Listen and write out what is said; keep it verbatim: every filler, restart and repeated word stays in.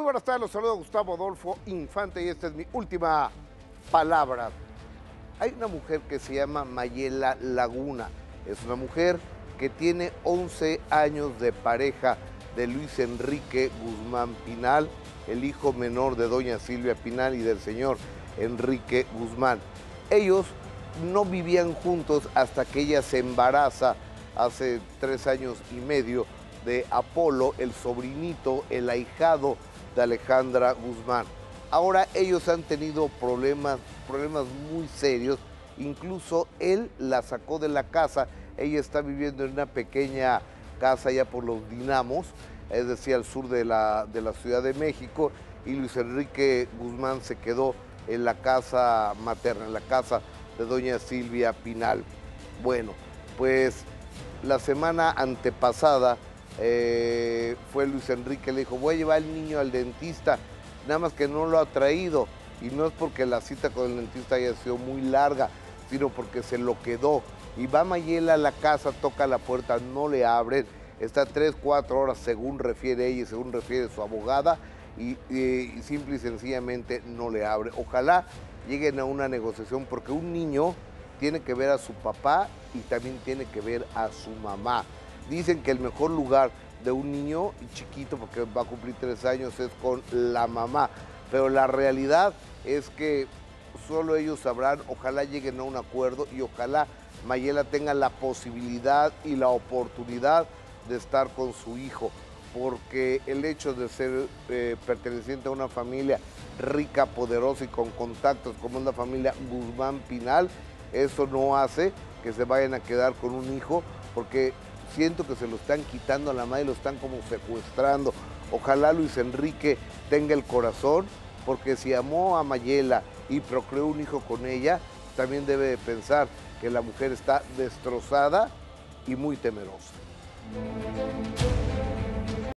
Muy buenas tardes, los saludo Gustavo Adolfo Infante y esta es mi última palabra. Hay una mujer que se llama Mayela Laguna. Es una mujer que tiene once años de pareja de Luis Enrique Guzmán Pinal, el hijo menor de doña Silvia Pinal y del señor Enrique Guzmán. Ellos no vivían juntos hasta que ella se embaraza hace tres años y medio de Apolo, el sobrinito, el ahijado de Alejandra Guzmán. Ahora ellos han tenido problemas, problemas muy serios, incluso él la sacó de la casa. Ella está viviendo en una pequeña casa allá por los Dinamos, es decir, al sur de la, de la Ciudad de México, y Luis Enrique Guzmán se quedó en la casa materna, en la casa de doña Silvia Pinal. Bueno, pues la semana antepasada eh, fue Luis Enrique, le dijo, voy a llevar al niño al dentista, nada más que no lo ha traído, y no es porque la cita con el dentista haya sido muy larga, sino porque se lo quedó. Y va Mayela a la casa, toca la puerta, no le abren, está tres, cuatro horas según refiere ella y según refiere su abogada, y, y, y simple y sencillamente no le abre. Ojalá lleguen a una negociación, porque un niño tiene que ver a su papá y también tiene que ver a su mamá. Dicen que el mejor lugar de un niño chiquito, porque va a cumplir tres años, es con la mamá, pero la realidad es que solo ellos sabrán. Ojalá lleguen a un acuerdo y ojalá Mayela tenga la posibilidad y la oportunidad de estar con su hijo, porque el hecho de ser eh, perteneciente a una familia rica, poderosa y con contactos como es la familia Guzmán Pinal, eso no hace que se vayan a quedar con un hijo, porque siento que se lo están quitando a la madre, lo están como secuestrando. Ojalá Luis Enrique tenga el corazón, porque si amó a Mayela y procreó un hijo con ella, también debe de pensar que la mujer está destrozada y muy temerosa.